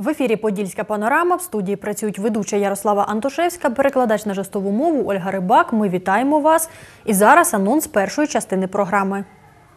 В ефірі «Подільська панорама», в студії працюють ведуча Ярослава Антошевська, перекладач на жестову мову Ольга Рибак. Ми вітаємо вас. І зараз анонс першої частини програми.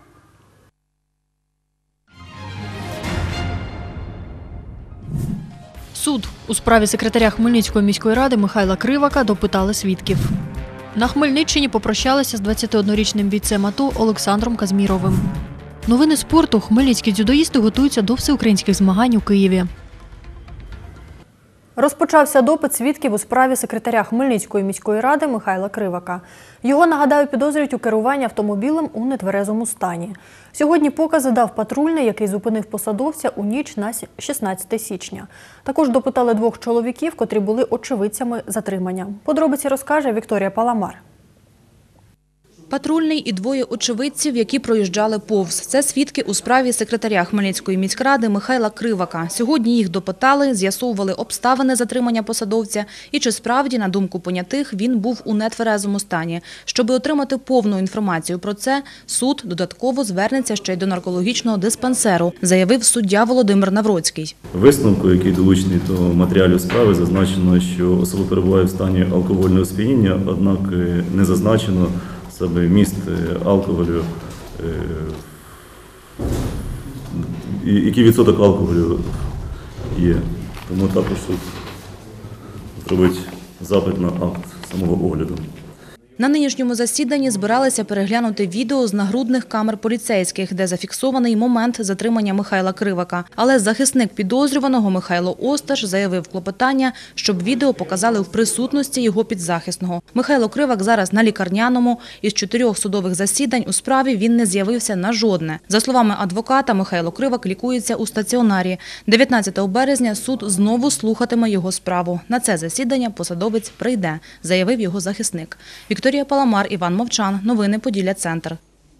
Суд. У справі секретаря Хмельницької міської ради Михайла Кривака допитали свідків. На Хмельниччині попрощалися з 21-річним бійцем АТО Олександром Казміровим. Новини спорту. Хмельницькі дзюдоїсти готуються до всеукраїнських змагань у Києві. Розпочався допит свідків у справі секретаря Хмельницької міської ради Михайла Кривака. Його, нагадаю, підозрюють у керуванні автомобілем у нетверезому стані. Сьогодні покази дав патрульний, який зупинив посадовця у ніч на 16 січня. Також допитали двох чоловіків, котрі були очевидцями затримання. Подробиці розкаже Вікторія Паламар. Патрульний і двоє очевидців, які проїжджали повз. Це свідки у справі секретаря Хмельницької міськради Михайла Кривака. Сьогодні їх допитали, з'ясовували обставини затримання посадовця і чи справді, на думку понятих, він був у нетверезому стані. Щоби отримати повну інформацію про це, суд додатково звернеться ще й до наркологічного диспансеру, заявив суддя Володимир Навроцький. Висновку, який долучений до матеріалів справи, зазначено, що особа перебуває в стані алкогольного сп'яніння, однак не зазначено саме міст алкоголю, який відсоток алкоголю є. Тому також суд зробить запит на акт самого огляду. На нинішньому засіданні збиралися переглянути відео з нагрудних камер поліцейських, де зафіксований момент затримання Михайла Кривака. Але захисник підозрюваного Михайло Осташ заявив клопотання, щоб відео показали в присутності його підзахисного. Михайло Кривак зараз на лікарняному. Із 4 судових засідань у справі він не з'явився на жодне. За словами адвоката, Михайло Кривак лікується у стаціонарі. 19 березня суд знову слухатиме його справу. На це засідання посадовець прийде, заявив його захисник. Вікторія Паламар, Іван Мовчан. Новини Поділля Центр.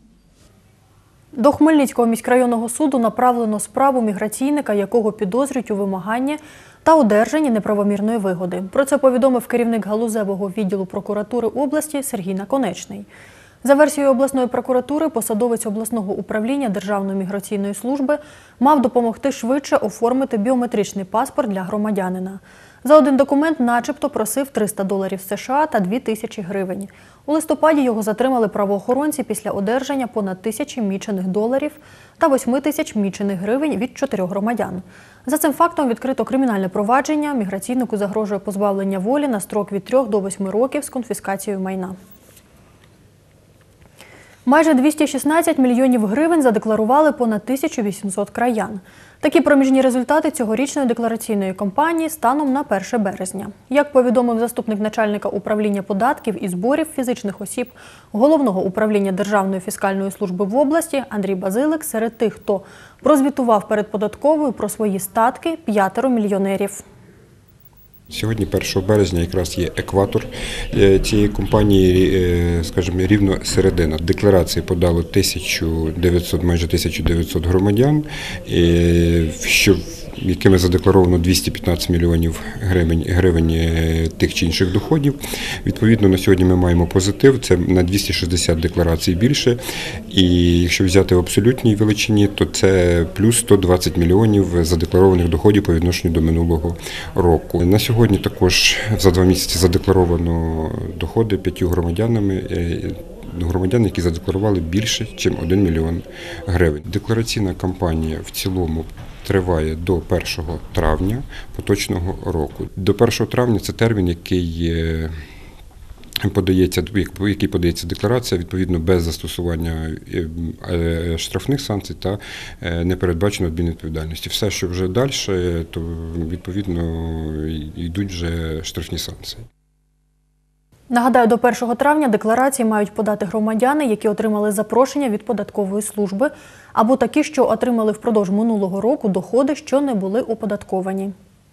До Хмельницького міськрайонного суду направлено справу міграційника, якого підозрюють у вимаганні та одержанні неправомірної вигоди. Про це повідомив керівник галузевого відділу прокуратури області Сергій Наконечний. За версією обласної прокуратури, посадовець обласного управління Державної міграційної служби мав допомогти швидше оформити біометричний паспорт для громадянина. За один документ начебто просив $300 США та 2000 гривень. У листопаді його затримали правоохоронці після одержання понад 1000 мічених доларів та 8000 мічених гривень від 4 громадян. За цим фактом відкрито кримінальне провадження. Міграційнику загрожує позбавлення волі на строк від 3 до 8 років з конфіскацією майна. Майже 216 мільйонів гривень задекларували понад 1800 краян. Такі проміжні результати цьогорічної деклараційної кампанії станом на 1 березня. Як повідомив заступник начальника управління податків і зборів фізичних осіб Головного управління Державної фіскальної служби в області Андрій Базилик, серед тих, хто прозвітував перед податковою про свої статки, 5 мільйонерів. Сьогодні, 1 березня, якраз є екватор цієї компанії, скажімо, рівно середина. Декларації подало 1900, майже 1900 громадян, якими задекларовано 215 мільйонів гривень тих чи інших доходів. Відповідно, на сьогодні ми маємо позитив, це на 260 декларацій більше. І якщо взяти в абсолютній величині, то це плюс 120 мільйонів задекларованих доходів по відношенню до минулого року. На сьогодні також за 2 місяці задекларовано доходи 5 громадян, які задекларували більше, ніж 1 мільйон гривень. Деклараційна кампанія в цілому триває до 1 травня поточного року. До 1 травня – це термін, який подається декларація, відповідно, без застосування штрафних санкцій та не передбачено адмінвідповідальності. Все, що вже далі, то, відповідно, йдуть вже штрафні санкції. Нагадаю, до 1 травня декларації мають подати громадяни, які отримали запрошення від податкової служби, або такі, що отримали впродовж минулого року доходи, що не були оподатковані.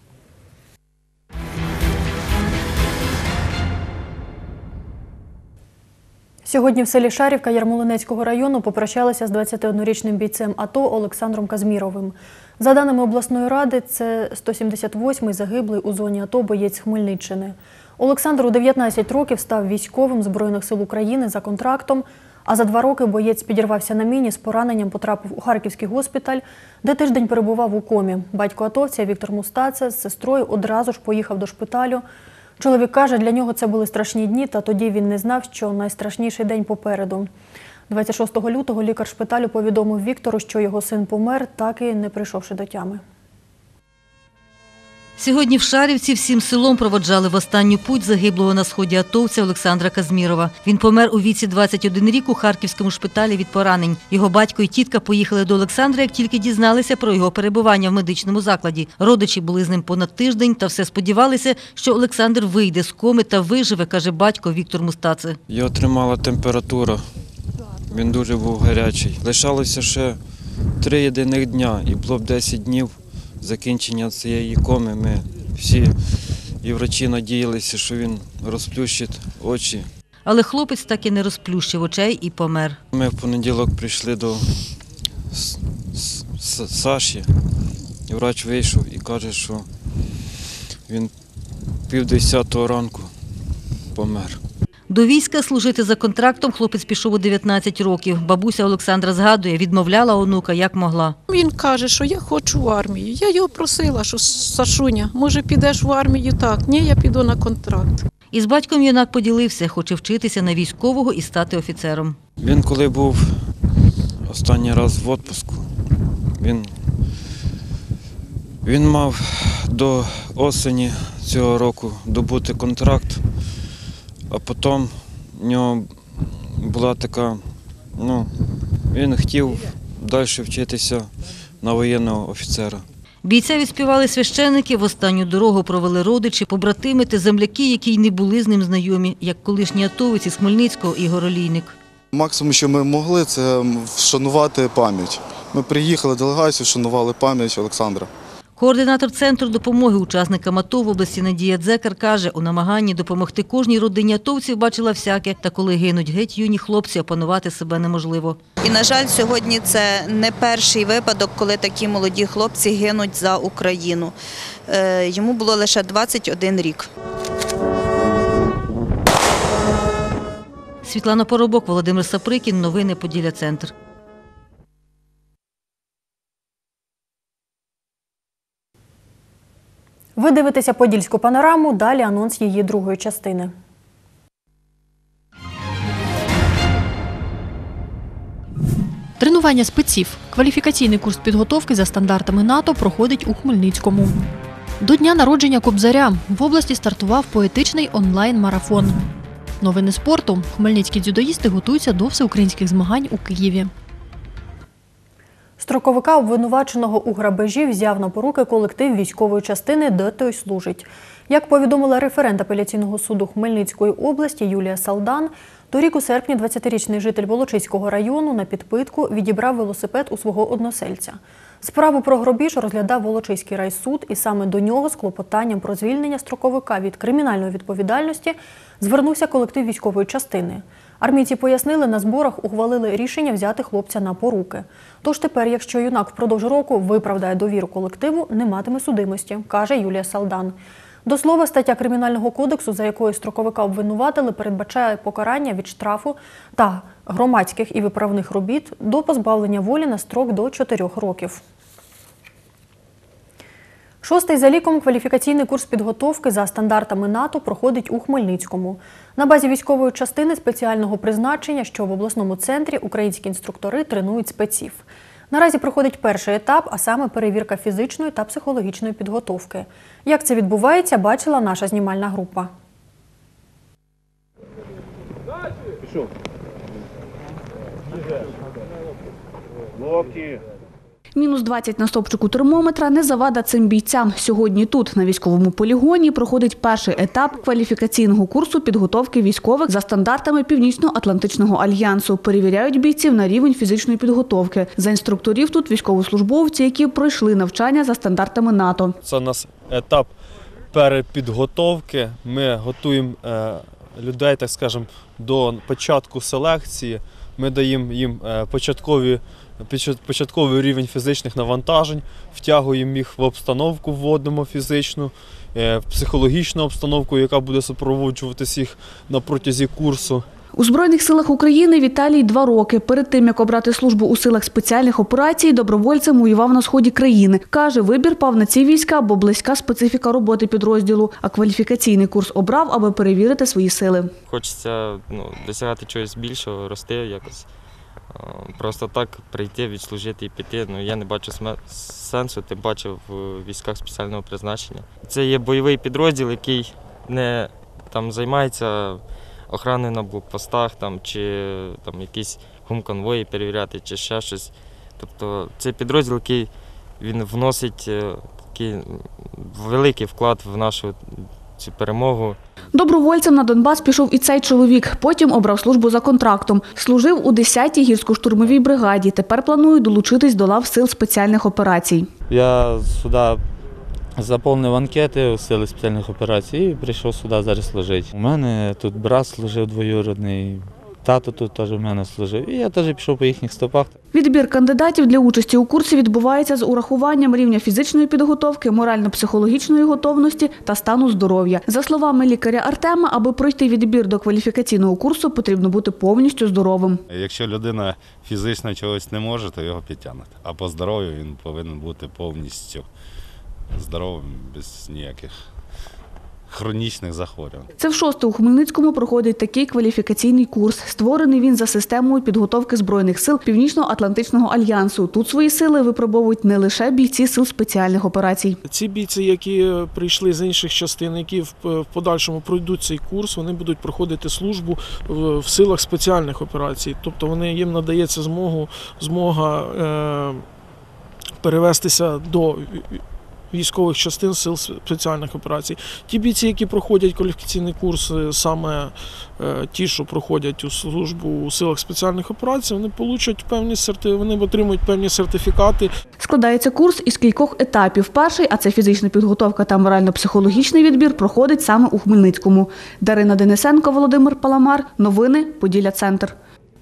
Сьогодні в селі Шарівка Ярмолинецького району попрощалися з 21-річним бійцем АТО Олександром Казміровим. За даними обласної ради, це 178-й загиблий у зоні АТО боєць Хмельниччини. Олександр у 19 років став військовим Збройних сил України за контрактом, А за 2 роки боєць підірвався на міні, з пораненням потрапив у Харківський госпіталь, де тиждень перебував у комі. Батько атовця Віктор Мустаце з сестрою одразу ж поїхав до шпиталю. Чоловік каже, для нього це були страшні дні, та тоді він не знав, що найстрашніший день попереду. 26 лютого лікар шпиталю повідомив Віктору, що його син помер, так і не прийшовши до тями. Сьогодні в Шарівці всім селом проводжали в останню путь загиблого на сході атовця Олександра Казмірова. Він помер у віці 21 рік у Харківському шпиталі від поранень. Його батько і тітка поїхали до Олександра, як тільки дізналися про його перебування в медичному закладі. Родичі були з ним понад тиждень та все сподівалися, що Олександр вийде з коми та виживе, каже батько Віктор Мустаце. Його тримала температура, він дуже був гарячий. Лишалося ще 3 єдиних дня і було б 10 днів закінчення цієї коми. Ми всі і врачі надіялися, що він розплющить очі. Але хлопець так і не розплющив очей і помер. Ми в понеділок прийшли до Саші, і врач вийшов і каже, що він 9:30 ранку помер. До війська служити за контрактом хлопець пішов у 19 років. Бабуся Олександра згадує, відмовляла онука як могла. Він каже, що я хочу в армію. Я його просила, що Сашуня, може підеш в армію? Так, ні, я піду на контракт. Із батьком юнак поділився, хоче вчитися на військового і стати офіцером. Він коли був останній раз в відпустку, він мав до осені цього року добути контракт, а потім в нього була така, він хотів далі вчитися на воєнного офіцера. Бійця відспівали священники, в останню дорогу провели родичі, побратими та земляки, які й не були з ним знайомі, як колишній атовець із Хмельницького Ігор Олійник. Максимум, що ми могли, це вшанувати пам'ять. Ми приїхали делегацією, вшанували пам'ять Олександра. Координатор Центру допомоги учасникам АТО в області Надія Дзекар каже, у намаганні допомогти кожній родині атовців бачила всяке, та коли гинуть геть юні хлопці, опанувати себе неможливо. І, на жаль, сьогодні це не перший випадок, коли такі молоді хлопці гинуть за Україну. Йому було лише 21 рік. Світлана Поробок, Володимир Саприкін. Новини Поділля-Центр. Ви дивитеся «Подільську панораму», далі анонс її другої частини. Тренування спеців. Кваліфікаційний курс підготовки за стандартами НАТО проходить у Хмельницькому. До дня народження Кобзаря в області стартував поетичний онлайн-марафон. Новини спорту. Хмельницькі дзюдоїсти готуються до всеукраїнських змагань у Києві. Строковика, обвинуваченого у грабежі, взяв на поруки колектив військової частини, де той служить. Як повідомила референт апеляційного суду Хмельницької області Юлія Салдан, торік у серпні 20-річний житель Волочиського району на підпитку відібрав велосипед у свого односельця. Справу про грабіж розглядав Волочиський райсуд, і саме до нього з клопотанням про звільнення строковика від кримінальної відповідальності звернувся колектив військової частини. Армійці пояснили, на зборах ухвалили рішення взяти хлопця на поруки. Тож тепер, якщо юнак впродовж року виправдає довіру колективу, не матиме судимості, каже Юлія Салдан. До слова, стаття Кримінального кодексу, за якою строковика обвинуватили, передбачає покарання від штрафу та громадських і виправних робіт до позбавлення волі на строк до 4 років. 6-й за ліком кваліфікаційний курс підготовки за стандартами НАТО проходить у Хмельницькому. На базі військової частини спеціального призначення, що в обласному центрі, українські інструктори тренують спеців. Наразі проходить перший етап, а саме перевірка фізичної та психологічної підготовки. Як це відбувається, бачила наша знімальна група. Мінус 20 на стопчику термометра не завада цим бійцям. Сьогодні тут, на військовому полігоні, проходить перший етап кваліфікаційного курсу підготовки військових за стандартами Північно-Атлантичного альянсу. Перевіряють бійців на рівень фізичної підготовки. За інструкторів тут військовослужбовці, які пройшли навчання за стандартами НАТО. Це у нас етап перепідготовки. Ми готуємо людей, так скажемо, до початку селекції. Ми даємо їм початковий рівень фізичних навантажень, втягуємо їх в обстановку, вводимо фізичну, в психологічну обстановку, яка буде супроводжуватися їх на протязі курсу. У Збройних силах України Віталій 2 роки. Перед тим, як обрати службу у силах спеціальних операцій, добровольцем воював на сході країни. Каже, вибір пав на ці війська, бо близька специфіка роботи підрозділу. А кваліфікаційний курс обрав, аби перевірити свої сили. Хочеться досягати чогось більшого, рости якось. Просто так прийти, відслужити і піти, я не бачу сенсу, тим паче в військах спеціального призначення. Це є бойовий підрозділ, який не займається охороною на блокпостах чи якісь гумконвої перевіряти, чи ще щось. Тобто це підрозділ, який він вносить такий великий вклад в нашу цю перемогу. Добровольцем на Донбас пішов і цей чоловік. Потім обрав службу за контрактом. Служив у 10-й гірсько-штурмовій бригаді. Тепер планує долучитись до лав сил спеціальних операцій. Я сюди заповнив анкети у сили спеціальних операцій і прийшов сюди зараз служити. У мене тут брат служив двоюрідний, тато тут теж у мене служив. І я теж пішов по їхніх стопах. Відбір кандидатів для участі у курсі відбувається з урахуванням рівня фізичної підготовки, морально-психологічної готовності та стану здоров'я. За словами лікаря Артема, аби пройти відбір до кваліфікаційного курсу, потрібно бути повністю здоровим. Якщо людина фізично чогось не може, то його підтягнуть. А по здоров'ю він повинен бути повністю здоровим, без ніяких хронічних захворювань. Це вшосте у Хмельницькому проходить такий кваліфікаційний курс. Створений він за системою підготовки Збройних сил Північно-Атлантичного альянсу. Тут свої сили випробовують не лише бійці сил спеціальних операцій. Ці бійці, які прийшли з інших частин, які в подальшому пройдуть цей курс, вони будуть проходити службу в силах спеціальних операцій. Тобто їм надається змога перевестися до військових частин сил спеціальних операцій. Ті бійці, які проходять кваліфікаційний курс, саме ті, що проходять у службу у силах спеціальних операцій, вони отримують певні сертифікати. Складається курс із кількох етапів. Перший, а це фізична підготовка та морально-психологічний відбір, проходить саме у Хмельницькому. Дарина Денисенко, Володимир Паламар. Новини. Поділля Центр.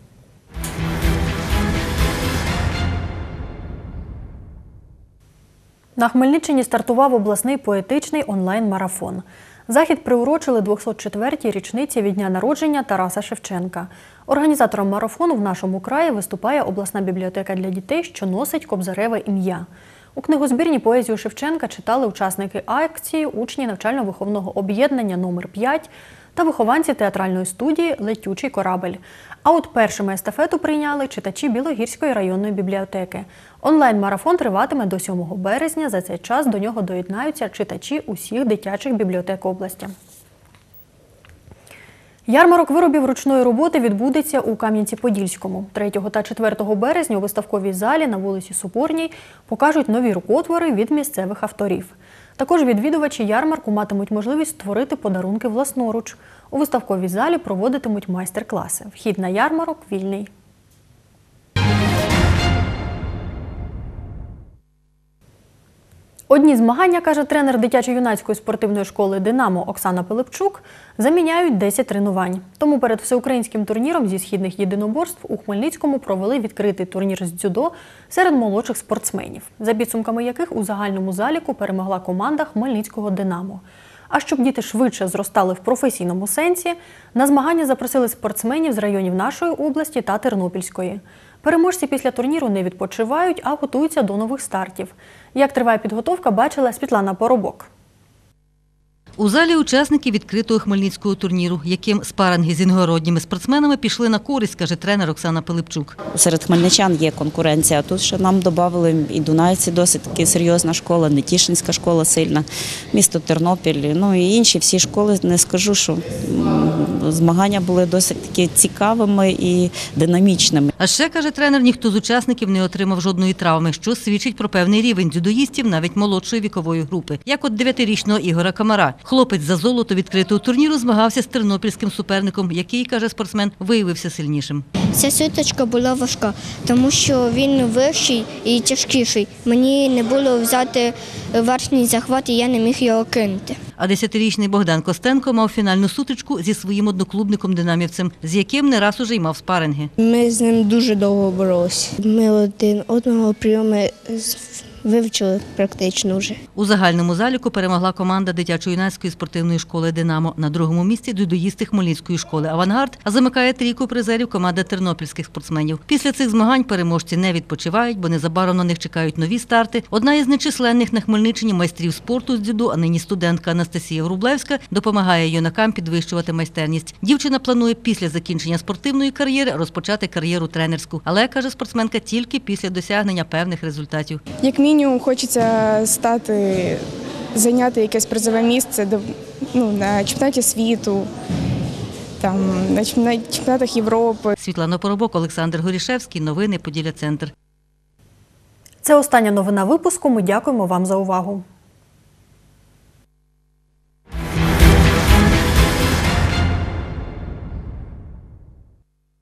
На Хмельниччині стартував обласний поетичний онлайн-марафон. Захід приурочили 204-й річниці від дня народження Тараса Шевченка. Організатором марафону в нашому краї виступає обласна бібліотека для дітей, що носить кобзареве ім'я. У книгозбірні поезію Шевченка читали учасники акції, учні навчально-виховного об'єднання номер 5 та вихованці театральної студії «Летючий корабель». А от першими естафету прийняли читачі Білогірської районної бібліотеки. Онлайн-марафон триватиме до 7 березня. За цей час до нього доєднаються читачі усіх дитячих бібліотек області. Ярмарок виробів ручної роботи відбудеться у Кам'янці-Подільському. 3 та 4 березня у виставковій залі на вулиці Соборній покажуть нові рукотвори від місцевих авторів. Також відвідувачі ярмарку матимуть можливість створити подарунки власноруч. У виставковій залі проводитимуть майстер-класи. Вхід на ярмарок вільний. Одні змагання, каже тренер дитячо-юнацької спортивної школи «Динамо» Оксана Пилипчук, заміняють 10 тренувань. Тому перед всеукраїнським турніром зі східних єдиноборств у Хмельницькому провели відкритий турнір з дзюдо серед молодших спортсменів, за підсумками яких у загальному заліку перемогла команда Хмельницького «Динамо». А щоб діти швидше зростали в професійному сенсі, на змагання запросили спортсменів з районів нашої області та Тернопільської. Переможці після турніру не відпочивають, а готуються до нових стартів. Як триває підготовка, бачила Світлана Поробок. У залі учасники відкритого хмельницького турніру, яким спаринги з іногородніми спортсменами пішли на користь, каже тренер Оксана Пилипчук. Серед хмельничан є конкуренція. Тут ще нам додали і Дунаївці досить таки серйозна школа, Нетішинська школа сильна, місто Тернопіль, ну і інші всі школи. Не скажу, що змагання були досить таки цікавими і динамічними. А ще, каже тренер, ніхто з учасників не отримав жодної травми, що свідчить про певний рівень дзюдоїстів навіть молодшої вікової групи. Як от 9-річного Ігоря Камара. Хлопець за золото відкритого турніру змагався з тернопільським суперником, який, каже спортсмен, виявився сильнішим. Ця сутичка була важка, тому що він вищий і тяжкіший. Мені не було взяти верхній захват, і я не міг його кинути. А 10-річний Богдан Костенко мав фінальну сутичку зі своїм одноклубником динамівцем, з яким не раз уже й мав спаринги. Ми з ним дуже довго боролися. Ми один одного прийоми вивчили практично вже. У загальному заліку перемогла команда дитячо-юнацької спортивної школи «Динамо». На другому місці дзюдоїсти Хмельницької школи «Авангард», а замикає трійку призерів команда тернопільських спортсменів. Після цих змагань переможці не відпочивають, бо незабаром на них чекають нові старти. Одна із нечисленних на Хмельниччині майстрів спорту з дзюдо, а нині студентка Анастасія Врублевська, допомагає юнакам підвищувати майстерність. Дівчина планує після закінчення спортивної кар'єри розпочати кар'єру тренерську. Але, каже спортсменка, тільки після досягнення певних результатів. Як мінімум, хочеться зайняти якесь призове місце на чемпіонаті світу, на чемпіонатах Європи. Світлана Поробок, Олександр Горішевський. Новини Поділля Центр. Це остання новина випуску. Ми дякуємо вам за увагу.